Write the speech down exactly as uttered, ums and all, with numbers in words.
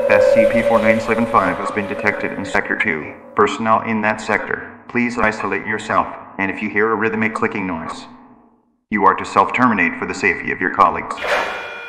S C P four nine seven five has been detected in Sector two. Personnel in that sector, please isolate yourself, and if you hear a rhythmic clicking noise, you are to self-terminate for the safety of your colleagues.